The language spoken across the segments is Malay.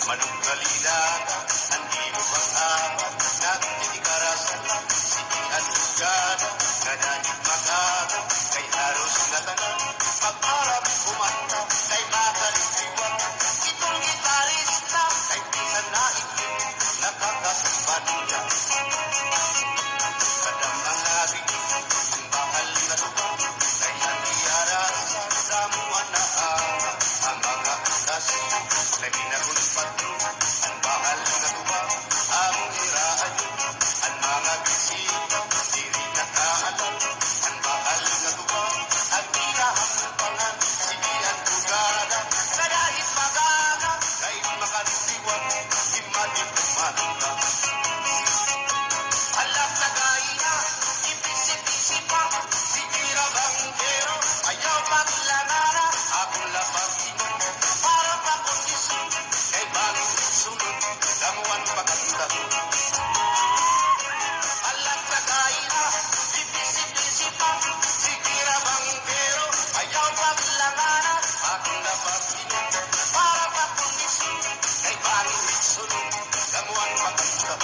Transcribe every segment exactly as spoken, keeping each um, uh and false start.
Manunggalinaga, andi mo pang-apat, nagtitikarasan lang, sigihan ugada, gananit makaga, kay haros na tanan, pag-arap kumanta, kay makalitiwan, itong gitarista, kay pisan na itim, nakakapaniya. Kadang ang nabing, ang bahal na tubang, kay nangyara sa damuan na ama, ang mga utas, kay minagunpat, ang bahal na tubang, ang iraan yun, ang mga bisita, diri nakaalam, ang bahal na tubang, ang pinahampangan, sige ang tugada, kadahit magaga, kay makaritiwan, imadit kumanta. Alam na gaya, ipisi-pisi pa, sikira banggero, ayaw paglangara, akong lapagino, para pakondisyon, kay bangin sunod, damuan pagkanta. Alam na gaya, ipisi-pisi pa, sikira banggero, ayaw paglangara, akong lapagino, para pakondisyon, kay bangin sunod, damuan pagkanta.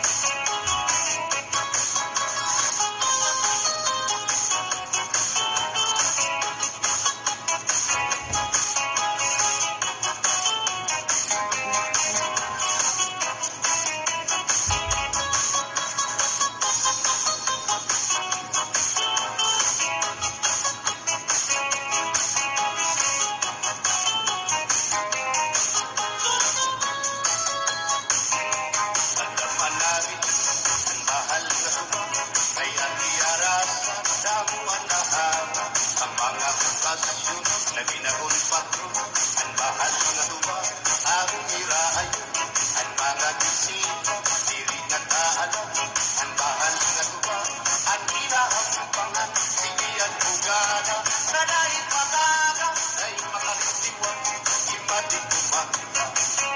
Nabinakon patro, ang bahal nga tuba, ang iraan yun, ang mga bisita, diri nakaalam, ang bahal nga tuba, ang inahampangan, sige ang bugada, na dahil magaga, ay makaritiwan, imating kumanta.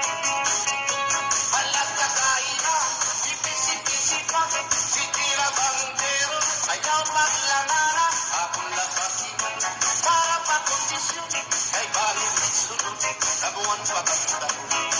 Balag na kaina, ipisi-pisi pa, sikira banggero, ayaw paglangara, akong lapakiman, para pakondisyon, kay balik sunod, nabuwan pa kanta.